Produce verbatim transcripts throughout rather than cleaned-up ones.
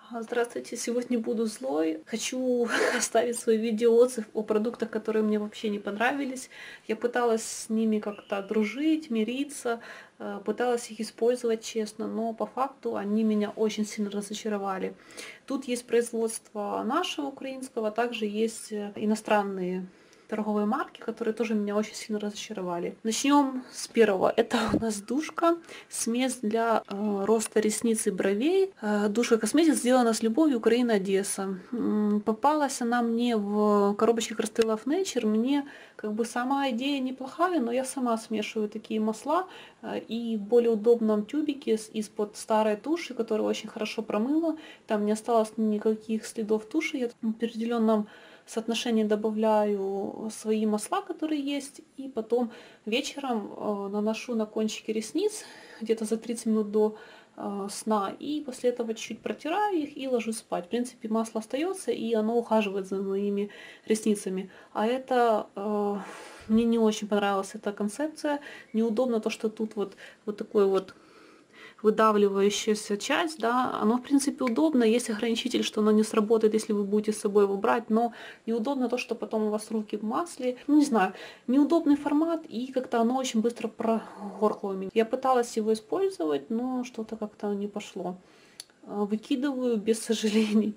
А, Здравствуйте, сегодня буду злой. Хочу оставить свой видеоотзыв о продуктах, которые мне вообще не понравились. Я пыталась с ними как-то дружить, мириться, э, пыталась их использовать честно, но по факту они меня очень сильно разочаровали. Тут есть производство нашего украинского, а также есть э, иностранные торговые марки, которые тоже меня очень сильно разочаровали. Начнем с первого. Это у нас душка, смесь для э, роста ресниц и бровей. Э, душка косметик сделана с любовью, Украина, Одесса. М, Попалась она мне в коробочке Crystal of Nature. Мне как бы сама идея неплохая, но я сама смешиваю такие масла э, и в более удобном тюбике с- из-под старой туши, которую очень хорошо промыла. Там не осталось никаких следов туши. Я в определенном соотношении добавляю свои масла, которые есть, и потом вечером э, наношу на кончики ресниц где-то за тридцать минут до э, сна, и после этого чуть-чуть протираю их и ложусь спать. В принципе, масло остается, и оно ухаживает за моими ресницами. А это э, мне не очень понравилась эта концепция. Неудобно то, что тут вот, вот такой вот выдавливающаяся часть, да, оно, в принципе, удобно. Есть ограничитель, что оно не сработает, если вы будете с собой его брать, но неудобно то, что потом у вас руки в масле. Ну, не знаю, неудобный формат, и как-то оно очень быстро прогоркло у меня. Я пыталась его использовать, но что-то как-то не пошло. А, Выкидываю без сожалений.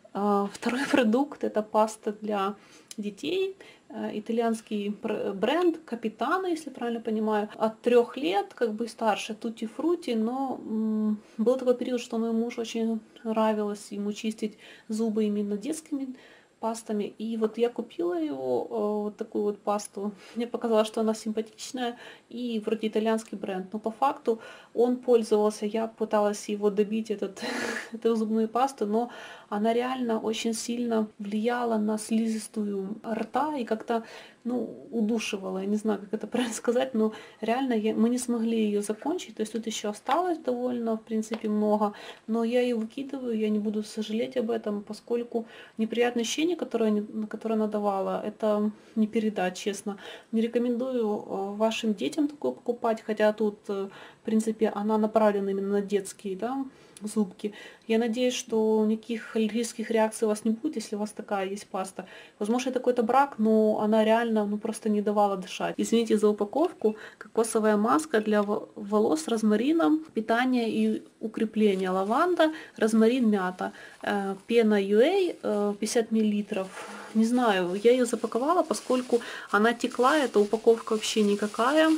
А, Второй продукт — это паста для детей. Э, Итальянский пр- бренд Капитано, если правильно понимаю, от трех лет, как бы и старше, Тутти Фрути, но м, был такой период, что мой муж очень нравилось ему чистить зубы именно детскими пастами. И вот я купила его, э, вот такую вот пасту. Мне показалось, что она симпатичная и вроде итальянский бренд. Но по факту он пользовался, я пыталась его добить, этот, эту зубную пасту, но она реально очень сильно влияла на слизистую рта и как-то, ну, удушивала. Я не знаю, как это правильно сказать, но реально я, мы не смогли ее закончить. То есть тут еще осталось довольно, в принципе, много, но я ее выкидываю, я не буду сожалеть об этом, поскольку неприятное ощущение, которое, они- которое она давала, это не передать, честно. Не рекомендую э, вашим детям такое покупать, хотя тут, э, в принципе, она направлена именно на детские, да, зубки. Я надеюсь, что никаких аллергических реакций у вас не будет, если у вас такая есть паста. Возможно, это какой-то брак, но она реально, ну, просто не давала дышать. Извините за упаковку. Кокосовая маска для во- волос с розмарином, питание и укрепление. Лаванда, розмарин, мята. Э, Пена ю эй, э, пятьдесят миллилитров. Не знаю, я ее запаковала, поскольку она текла, эта упаковка вообще никакая.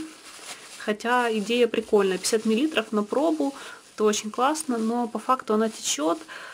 Хотя идея прикольная. пятьдесят миллилитров на пробу, это очень классно, но по факту она течет.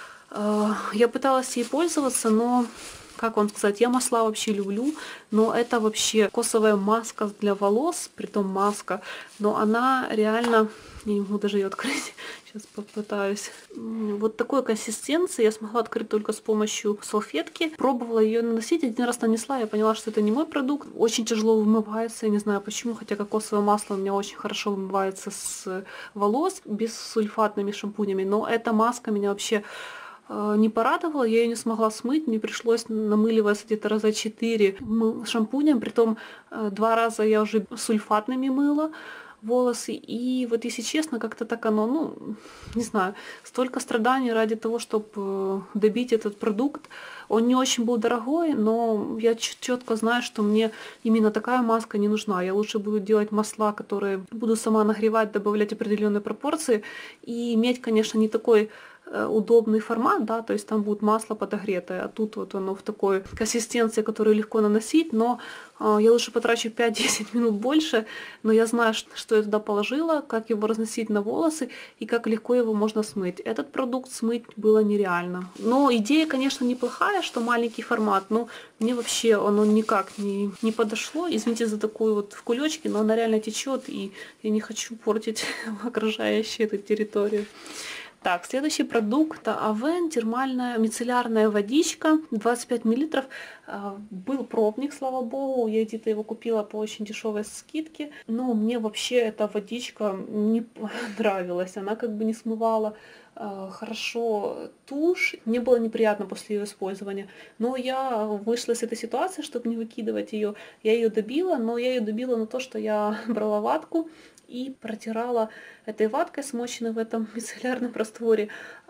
Э, Я пыталась ей пользоваться, но, как вам сказать, я масла вообще люблю, но это вообще косовая маска для волос, притом маска, но она реально, я не могу даже ее открыть, сейчас попытаюсь. М, Вот такой консистенции я смогла открыть только с помощью салфетки. Пробовала ее наносить, один раз нанесла, я поняла, что это не мой продукт. Очень тяжело вымывается, я не знаю почему, хотя кокосовое масло у меня очень хорошо вымывается с волос, без сульфатными шампунями, но эта маска меня вообще э, не порадовала, я ее не смогла смыть, мне пришлось намыливаться где-то раза четыре мы- шампунем, притом э, два раза я уже сульфатными мыла волосы, и вот если честно, как-то так оно, ну, не знаю, столько страданий ради того, чтобы добить этот продукт. Он не очень был дорогой, но я четко знаю, что мне именно такая маска не нужна. Я лучше буду делать масла, которые буду сама нагревать, добавлять определенные пропорции и иметь, конечно, не такой э, удобный формат, да, то есть там будет масло подогретое, а тут вот оно в такой консистенции, которую легко наносить, но э, я лучше потрачу пять-десять минут больше, но я знаю, ш- что я туда положила, как его разносить на волосы и как легко его можно смыть. Этот продукт смыть было нереально. Но идея, конечно, неплохая, что маленький формат, но мне вообще оно никак не, не подошло. Извините за такую вот в кулечке, но она реально течет, и я не хочу портить окружающую эту территорию. Так, следующий продукт Авен, термальная мицеллярная водичка, двадцать пять миллилитров. А, Был пробник, слава богу, я где-то его купила по очень дешевой скидке, но мне вообще эта водичка не нравилась, она как бы не смывала а, хорошо тушь, мне было неприятно после ее использования, но я вышла из этой ситуации, чтобы не выкидывать ее, я ее добила, но я ее добила на то, что я брала ватку и протирала этой ваткой, смоченной в этом мицеллярном растворе,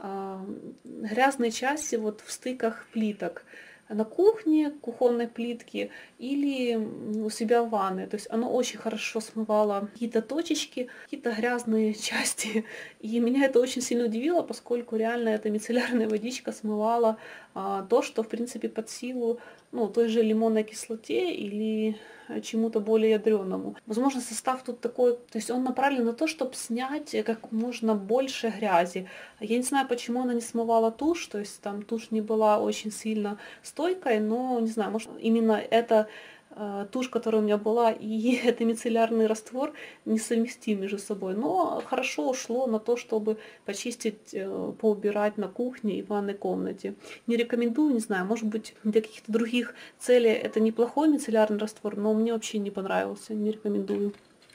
грязные части вот в стыках плиток на кухне, кухонной плитки или у себя в ванной. То есть оно очень хорошо смывало какие-то точечки, какие-то грязные части. И меня это очень сильно удивило, поскольку реально эта мицеллярная водичка смывала а, то, что в принципе под силу, ну, той же лимонной кислоте или чему-то более ядреному. Возможно, состав тут такой, то есть он направлен на то, чтобы снять как можно больше грязи. Я не знаю, почему она не смывала тушь, то есть там тушь не была очень сильно стойкой, но не знаю, может именно эта э, тушь, которая у меня была, и это мицеллярный раствор несовместимы между собой. Но хорошо ушло на то, чтобы почистить, э, поубирать на кухне и в ванной комнате. Не рекомендую, не знаю, может быть для каких-то других целей это неплохой мицеллярный раствор, но мне вообще не понравился, не рекомендую.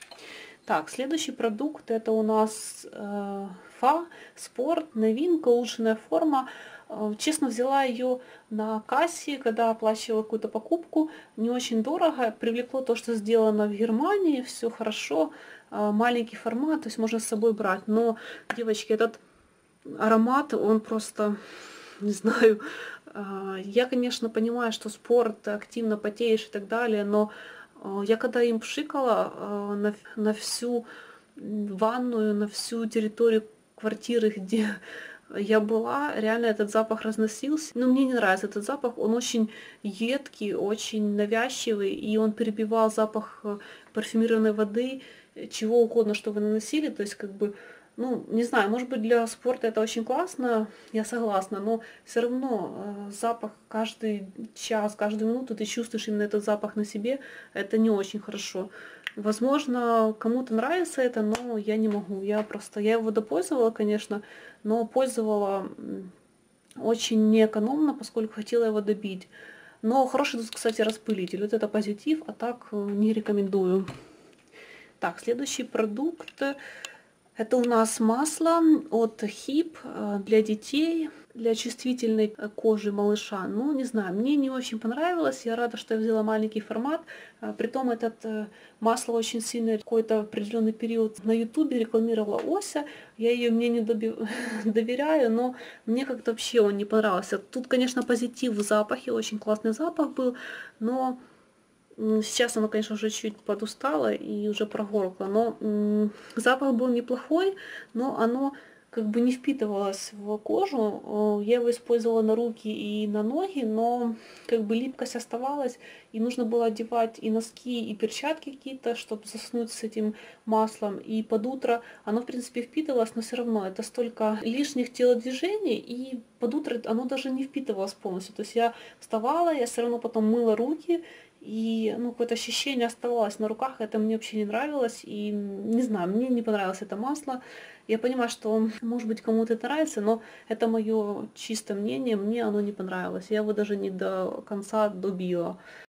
Так, следующий продукт это у нас э, Фа Спорт, новинка, улучшенная форма. Э, честно, взяла ее на кассе, когда оплачивала какую-то покупку, не очень дорого, привлекло то, что сделано в Германии, все хорошо, э, маленький формат, то есть можно с собой брать. Но, девочки, этот аромат, он просто, не знаю, э, я, конечно, понимаю, что спорт, активно потеешь и так далее, но я когда им пшикала э, на, на всю ванную, на всю территорию квартиры, где я была, реально этот запах разносился. Но мне не нравится этот запах, он очень едкий, очень навязчивый, и он перебивал запах э, парфюмированной воды, чего угодно, что вы наносили, то есть как бы, ну, не знаю, может быть для спорта это очень классно, я согласна, но все равно э, запах каждый час, каждую минуту ты чувствуешь именно этот запах на себе, это не очень хорошо. Возможно, кому-то нравится это, но я не могу. Я просто, я его допользовала, конечно, но пользовала очень неэкономно, поскольку хотела его добить. Но хороший тут, кстати, распылитель. Вот это позитив, а так э, не рекомендую. Так, следующий продукт. Это у нас масло от хип для детей, для чувствительной кожи малыша. Ну, не знаю, мне не очень понравилось. Я рада, что я взяла маленький формат. Притом это масло очень сильно какой-то определенный период на ютубе рекламировала Ося. Я ее мне не доби... доверяю, но мне как-то вообще он не понравился. Тут, конечно, позитив в запахе, очень классный запах был, но сейчас оно, конечно, уже чуть подустало и уже прогоркло, но м, запах был неплохой, но оно как бы не впитывалось в кожу. Я его использовала на руки и на ноги, но как бы липкость оставалась, и нужно было одевать и носки, и перчатки какие-то, чтобы заснуть с этим маслом. И под утро оно, в принципе, впитывалось, но все равно это столько лишних телодвижений, и под утро оно даже не впитывалось полностью. То есть я вставала, я все равно потом мыла руки, и ну, какое-то ощущение оставалось на руках, это мне вообще не нравилось, и не знаю, мне не понравилось это масло. Я понимаю, что, может быть, кому-то это нравится, но это мое чистое мнение, мне оно не понравилось. Я его даже не до конца добила.